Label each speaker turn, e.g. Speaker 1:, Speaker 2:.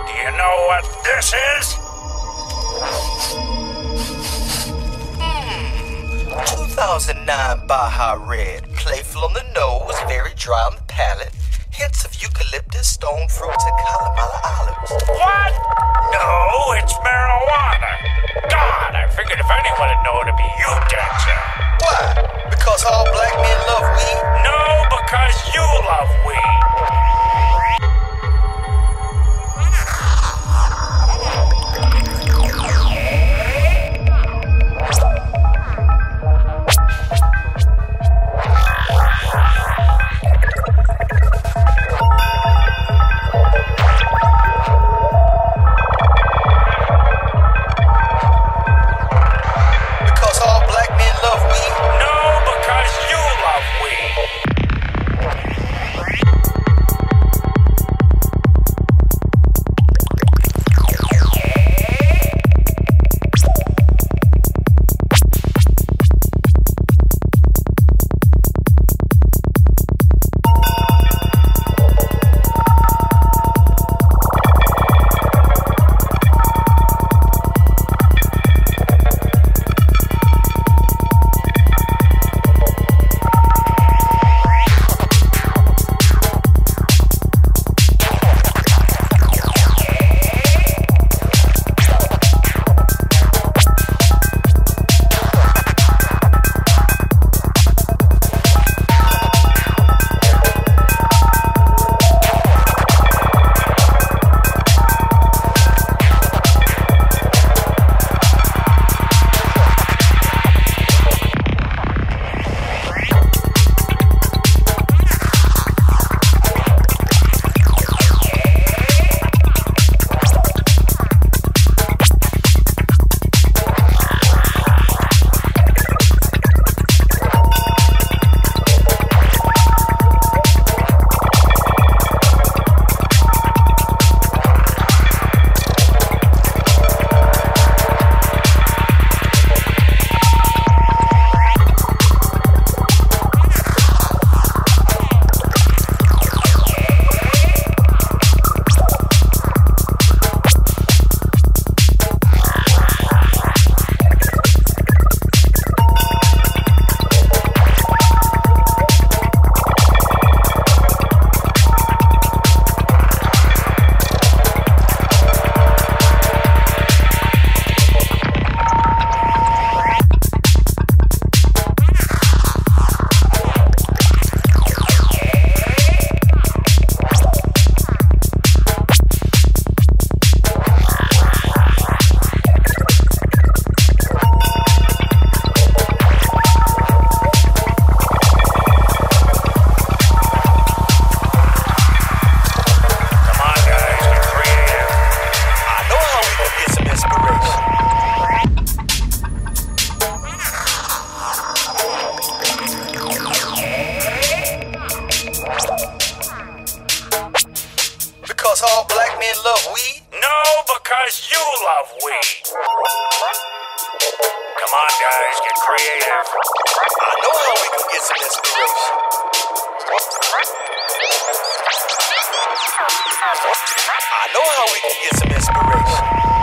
Speaker 1: Do you know what this is?
Speaker 2: 2009 Baja Red. Playful on the nose, very dry on the palate. Hints of eucalyptus, stone fruits, and Kalamala olives.
Speaker 1: What? No, it's marijuana. God, I figured if anyone would know, it'd be you, Denzel.
Speaker 2: Why? Because all black men love weed?
Speaker 1: No, because you love weed.
Speaker 2: Because all black men love weed?
Speaker 1: No, because you love weed. Come on, guys, get creative.
Speaker 2: I know how we can get some inspiration. I know how we can get some inspiration.